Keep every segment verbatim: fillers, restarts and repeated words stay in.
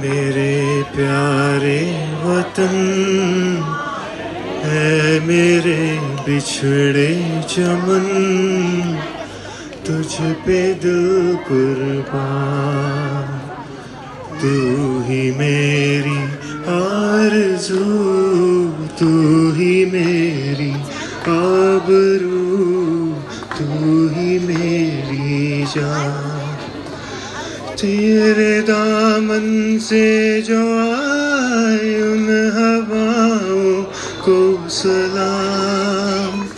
मेरे प्यारे वतन है मेरे बिछड़े चमन, तुझ पे दिल कुर्बान। तू ही मेरी आरज़ू, तू ही मेरी आबरू, तू ही मेरी जान। तेरे दामन से जो आए उन हवाओं को सलाम।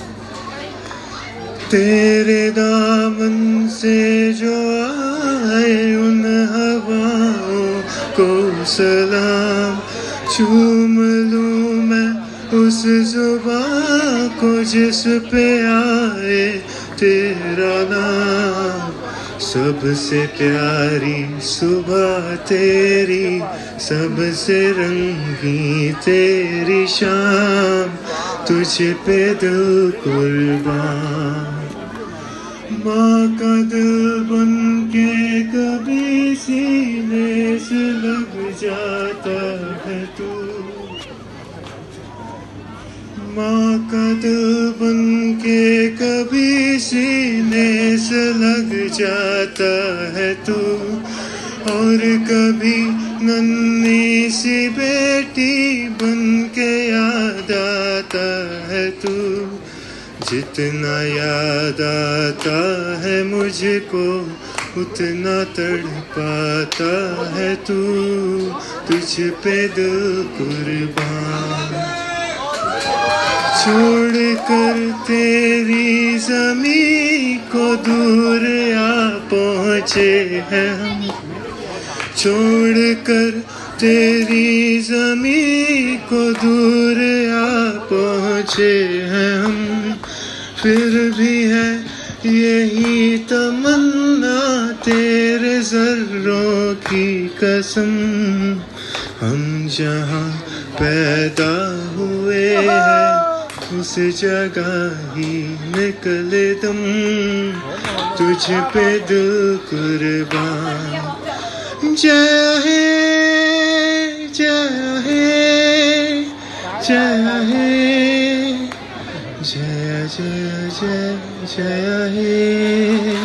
तेरे दामन से जो आए उन हवाओं को सलाम। चूम लूं मैं उस जुबां को जिस पे आए तेरा नाम। सबसे प्यारी सुबह तेरी, सबसे रंगी तेरी शाम, तुझ पे दिल कुर्बान। माँ का दिल बन के कभी सीने से लग जाता है तू। माँ का दिल बन के कभी सीने से लग जाता है तू। और कभी नन्ही सी बेटी बन के याद आता है तू। जितना याद आता है मुझको उतना तड़पाता है तू। तुझ पे दिल कुर्बान। छोड़ कर तेरी ज़मीं को दूर आ पहुँचे हैं हम। छोड़ कर तेरी ज़मीं को दूर आ पहुँचे हैं हम। फिर भी है यही तमन्ना तेरे ज़र्रों की कसम। हम जहाँ पैदा हुए हैं उस जगह ही निकले दम। तुझ पे दिल कुर्बान। जय हे जय हे जय हे जय जय जय जय हे।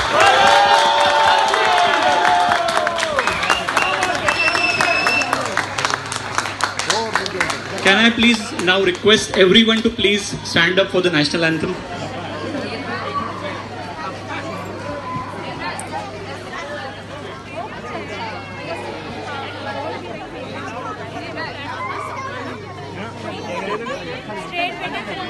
Can I please now request everyone to please stand up for the national anthem? Straight